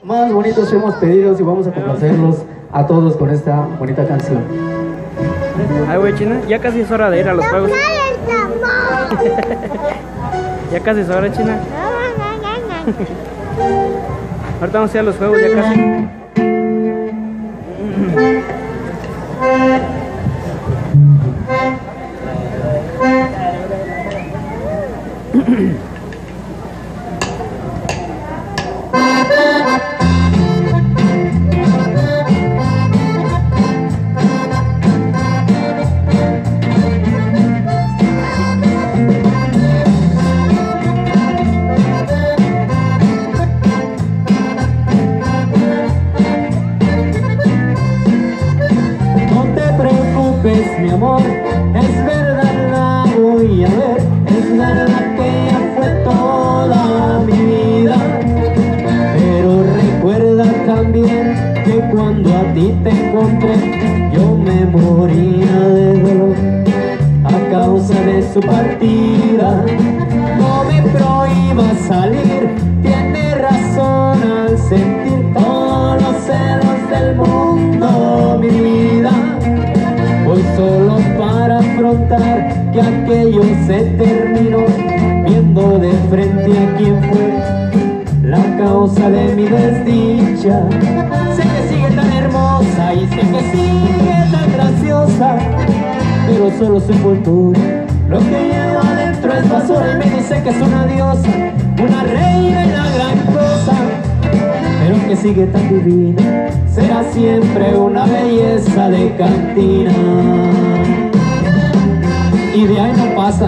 más bonitos hemos pedido y vamos a complacerlos a todos con esta bonita canción. Ay, güey, China, ya casi es hora de ir a los juegos. Ya casi es hora, China. Ahorita vamos a ir a los juegos, ya casi. Mi amor, es verdad, la voy a ver, es verdad que ella fue toda mi vida, pero recuerda también que cuando a ti te encontré yo me moría de dolor a causa de su partida. No me prohíba salir, tiene razón al sentir todos los celos del mundo, mi vida. Voy solo para afrontar que aquello se terminó, viendo de frente a quién fue la causa de mi desdicha. Sé que sigue tan hermosa y sé que sigue tan graciosa, pero solo su envoltura, lo que lleva adentro es basura. Y me dice que es una diosa, una reina y la gran cosa, pero que sigue tan divina, será siempre una belleza de cantina. Y de ahí no pasa.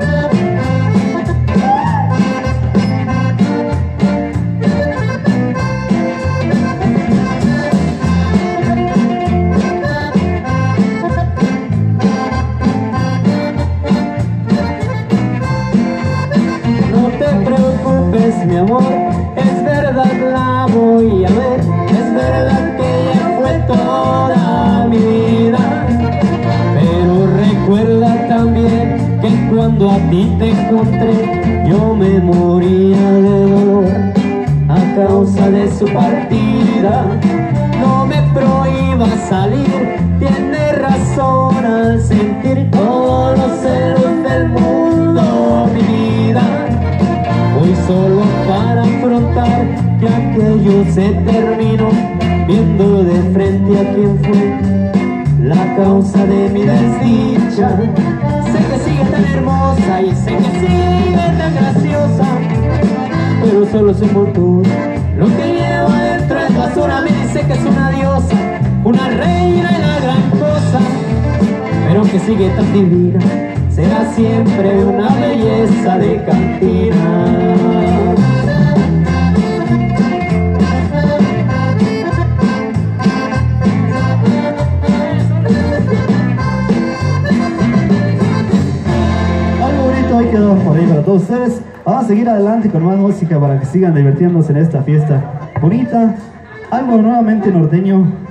No te preocupes, mi amor, es verdad, la voy a ver, es verdad que ella fue toda mi vida, pero recuerda también que cuando a ti te encontré yo me moría de dolor a causa de su partida. No me prohíba salir, tiene razón al sentir todos los celos del mundo, mi vida. Voy solo para afrontar que aquello se terminó, viendo de frente a quién fue la causa de mi desdicha. Sé que sigue tan hermosa y sé que sigue tan graciosa, pero solo su envoltura, lo que lleva dentro es basura. Me dice que es una diosa, una reina y la gran cosa, pero que sigue tan divina, será siempre una belleza de cantina. Ahí quedó por ahí para todos ustedes. Vamos a seguir adelante con más música para que sigan divirtiéndose en esta fiesta bonita. Algo nuevamente norteño.